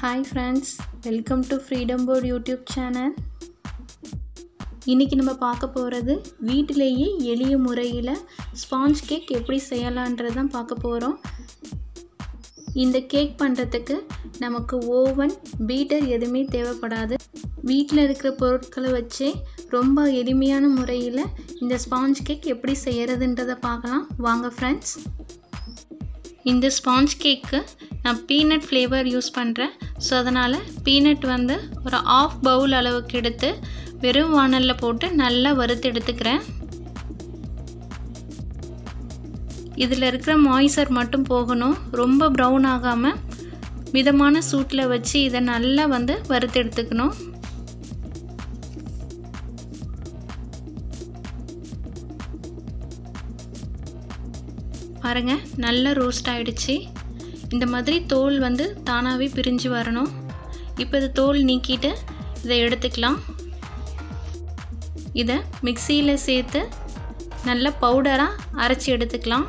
Hi friends, welcome to Freedom Board YouTube channel. இன்னைக்கு நம்ம பார்க்க போறது வீட்டிலேயே எளிய முறையில் ஸ்பாஞ்ச் கேக் எப்படி செய்யலாம்ன்றது தான் பார்க்க போறோம். இந்த கேக் பண்றதுக்கு நமக்கு ஓவன், பீட்டர் எதுவுமே தேவைப்படாது. வீட்டில் இருக்கிற பொருட்களை வச்சு ரொம்ப எளிமையான முறையில் இந்த ஸ்பாஞ்ச் கேக் எப்படி செய்யறதுன்றதை பார்க்கலாம். வாங்க ஃப்ரெண்ட்ஸ். இந்த ஸ்பாஞ்ச் கேக்கு நான் பீனட் ஃப்ளேவர் யூஸ் பண்ணுறேன். ஸோ அதனால் பீனட் வந்து ஒரு ½ பவுல் அளவுக்கு எடுத்து வெறும் வானலில் போட்டு நல்லா வறுத்து எடுத்துக்கிறேன். இதில் இருக்கிற மாய்ஸ்சர் மட்டும் போகணும், ரொம்ப ப்ரௌன் ஆகாமல் மிதமான சூட்டில் வச்சு இதை நல்லா வந்து வறுத்து எடுத்துக்கணும். பாருங்க, நல்லா ரோஸ்ட் ஆகிடுச்சு. இந்த மாதிரி தோல் வந்து தானாகவே பிரிஞ்சு வரணும். இப்போ இது தோல் நீக்கிட்டு இதை எடுத்துக்கலாம். இதை மிக்சியில் சேர்த்து நல்லா பவுடராக அரைச்சி எடுத்துக்கலாம்.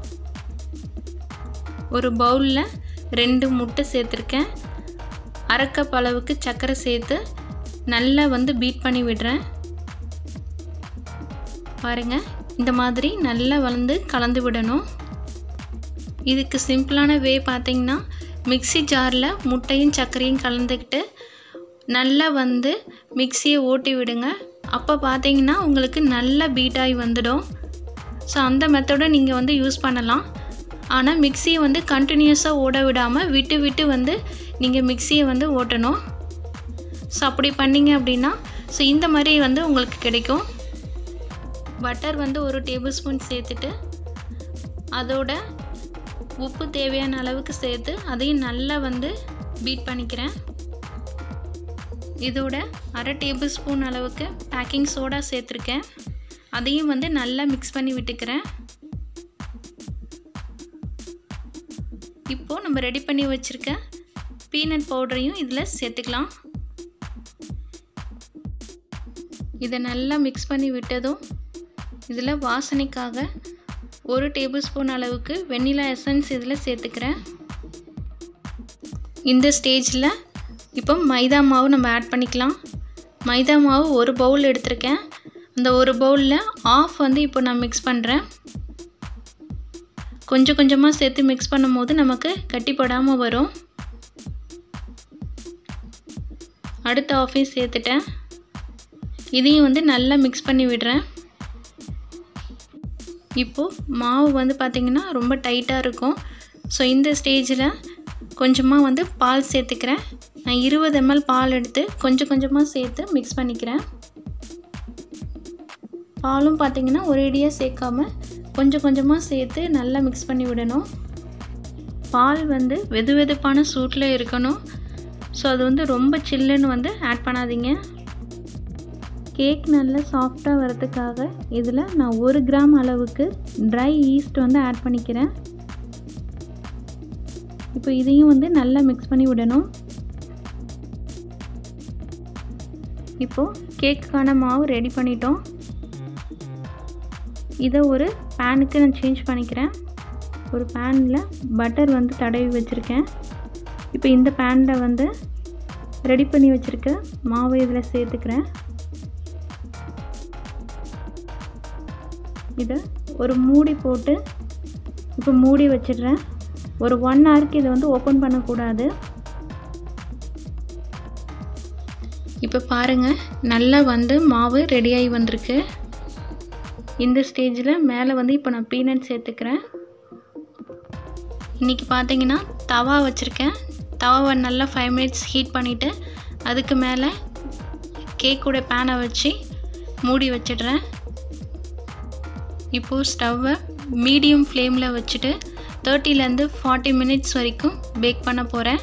ஒரு பவுலில் 2 முட்டை சேர்த்துருக்கேன். அரை கப் அளவுக்கு சர்க்கரை சேர்த்து நல்லா வந்து பீட் பண்ணி விடுறேன். பாருங்கள், இந்த மாதிரி நல்லா வந்து கலந்து விடணும். இதுக்கு சிம்பிளான வே பார்த்தீங்கன்னா, மிக்ஸி ஜாரில் முட்டையும் சர்க்கரையும் கலந்துக்கிட்டு நல்லா வந்து மிக்ஸியை ஓட்டி விடுங்க. அப்போ பார்த்தீங்கன்னா உங்களுக்கு நல்லா பீட்டாகி வந்துடும். ஸோ அந்த மெத்தடை நீங்கள் வந்து யூஸ் பண்ணலாம். ஆனால் மிக்ஸியை வந்து கண்டினியூஸாக ஓட விடாமல் விட்டு விட்டு வந்து நீங்கள் மிக்ஸியை வந்து ஓட்டணும். ஸோ அப்படி பண்ணிங்க அப்படின்னா ஸோ இந்த மாதிரி வந்து உங்களுக்கு கிடைக்கும். பட்டர் வந்து 1 டேபிள் ஸ்பூன் சேர்த்துட்டு அதோட உப்பு தேவையான அளவுக்கு சேர்த்து அதையும் நல்லா வந்து பீட் பண்ணிக்கிறேன். இதோட அரை டேபிள் ஸ்பூன் அளவுக்கு பேக்கிங் சோடா சேர்த்துருக்கேன். அதையும் வந்து நல்லா மிக்ஸ் பண்ணி விட்டுக்கிறேன். இப்போது நம்ம ரெடி பண்ணி வச்சுருக்க பீனட் பவுடரையும் இதில் சேர்த்துக்கலாம். இதை நல்லா மிக்ஸ் பண்ணி விட்டதும் இதில் வாசனைக்காக 1 டேபிள் ஸ்பூன் அளவுக்கு வெண்ணிலா எசன்ஸ் இதில் சேர்த்துக்கிறேன். இந்த ஸ்டேஜில் இப்போ மைதா மாவு நம்ம ஆட் பண்ணிக்கலாம். மைதா மாவு 1 பவுல் எடுத்திருக்கேன். அந்த 1 பவுலில் ½ வந்து இப்போ நான் மிக்ஸ் பண்ணுறேன். கொஞ்சம் கொஞ்சமாக சேர்த்து மிக்ஸ் பண்ணும்போது நமக்கு கட்டிப்படாமல் வரும். அடுத்த ½ சேர்த்துட்டேன். இதையும் வந்து நல்லா மிக்ஸ் பண்ணி விடுறேன். இப்போது மாவு வந்து பார்த்திங்கன்னா ரொம்ப டைட்டாக இருக்கும். ஸோ இந்த ஸ்டேஜில் கொஞ்சமாக வந்து பால் சேர்த்துக்கிறேன். நான் 20 ml பால் எடுத்து கொஞ்சம் கொஞ்சமாக சேர்த்து மிக்ஸ் பண்ணிக்கிறேன். பாலும் பார்த்திங்கன்னா ஒரேடியாக சேர்க்காமல் கொஞ்சம் கொஞ்சமாக சேர்த்து நல்லா மிக்ஸ் பண்ணி விடணும். பால் வந்து வெது வெதுப்பான சூட்டில் இருக்கணும். ஸோ அது வந்து ரொம்ப சில்லுன்னு வந்து ஆட் பண்ணாதீங்க. கேக் நல்லா சாஃப்டாக வரதுக்காக இதில் நான் 1 கிராம் அளவுக்கு ட்ரை ஈஸ்ட் வந்து ஆட் பண்ணிக்கிறேன். இப்போ இதையும் வந்து நல்லா மிக்ஸ் பண்ணி விடணும். இப்போது கேக்குக்கான மாவு ரெடி பண்ணிட்டோம். இதை ஒரு பேனுக்கு நான் சேஞ்ச் பண்ணிக்கிறேன். ஒரு பேனில் பட்டர் வந்து தடவி வச்சுருக்கேன். இப்போ இந்த பேனில் வந்து ரெடி பண்ணி வச்சுருக்க மாவு இதில் சேர்த்துக்கிறேன். இதை ஒரு மூடி போட்டு இப்போ மூடி வச்சிடுறேன். ஒரு 1 ஹவருக்கு இதை வந்து ஓப்பன் பண்ணக்கூடாது. இப்போ பாருங்கள், நல்லா வந்து மாவு ரெடியாகி வந்திருக்கு. இந்த ஸ்டேஜில் மேலே வந்து இப்போ நான் பீனட் சேர்த்துக்கிறேன். இன்றைக்கி பார்த்தீங்கன்னா தவா வச்சுருக்கேன். தவாவை நல்லா 5 மினிட்ஸ் ஹீட் பண்ணிவிட்டு அதுக்கு மேலே கேக்கோட பேனை வச்சு மூடி வச்சிடுறேன். இப்போது ஸ்டவ்வை மீடியம் ஃப்ளேமில் வச்சுட்டு 30லேருந்து 40 மினிட்ஸ் வரைக்கும் பேக் பண்ண போகிறேன்.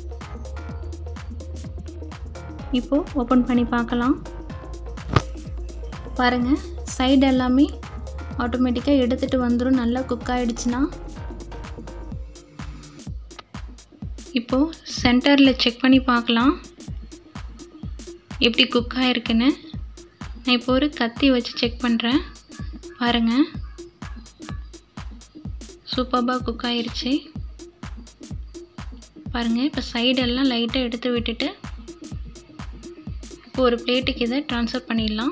இப்போது ஓப்பன் பண்ணி பார்க்கலாம். பாருங்கள், சைடு எல்லாமே ஆட்டோமேட்டிக்காக எடுத்துகிட்டு வந்துடும். நல்லா குக் ஆகிடுச்சுன்னா இப்போது சென்டரில் செக் பண்ணி பார்க்கலாம் எப்படி குக் ஆகிருக்குன்னு. நான் இப்போ ஒரு கத்தி வச்சு செக் பண்ணுறேன். பாருங்கள், சூப்பராக குக் ஆகிருச்சு. பாருங்கள். இப்போ சைடெல்லாம் லைட்டாக எடுத்து விட்டுட்டு இப்போ ஒரு பிளேட்டுக்கு இதை ட்ரான்ஸ்ஃபர் பண்ணிடலாம்.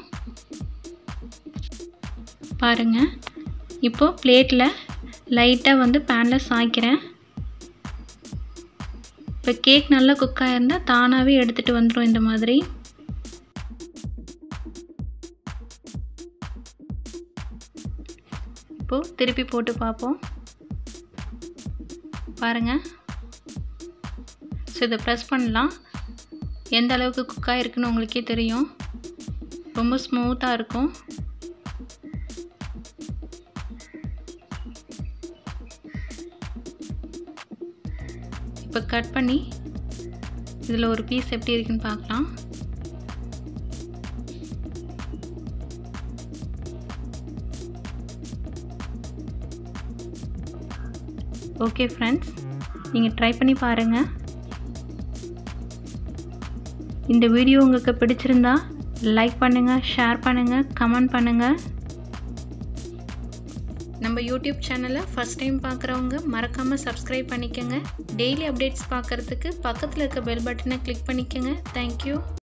பாருங்கள். இப்போது பிளேட்டில் லைட்டாக வந்து பேனில் சாய்க்கிறேன். இப்போ கேக் நல்லா குக் ஆகிருந்தால் தானாகவே எடுத்துகிட்டு வந்துடும் இந்த மாதிரி. இப்போது திருப்பி போட்டு பார்ப்போம். பாருங்கள். ஸோ இதை ப்ரெஸ் பண்ணலாம். எந்த அளவுக்கு குக் ஆகிருக்குன்னு உங்களுக்கே தெரியும். ரொம்ப ஸ்மூத்தாக இருக்கும். இப்போ கட் பண்ணி இதில் ஒரு பீஸ் எப்படி இருக்குன்னு பார்க்கலாம். ஓகே ஃப்ரெண்ட்ஸ், நீங்கள் ட்ரை பண்ணி பாருங்கள். இந்த வீடியோ உங்களுக்கு பிடிச்சிருந்தா லைக் பண்ணுங்கள், ஷேர் பண்ணுங்கள், கமெண்ட் பண்ணுங்கள். நம்ம யூடியூப் சேனலை ஃபஸ்ட் டைம் பார்க்குறவங்க மறக்காமல் சப்ஸ்கிரைப் பண்ணிக்கோங்க. டெய்லி அப்டேட்ஸ் பார்க்குறதுக்கு பக்கத்தில் இருக்க பெல் பட்டனை கிளிக் பண்ணிக்கோங்க. தேங்க்யூ.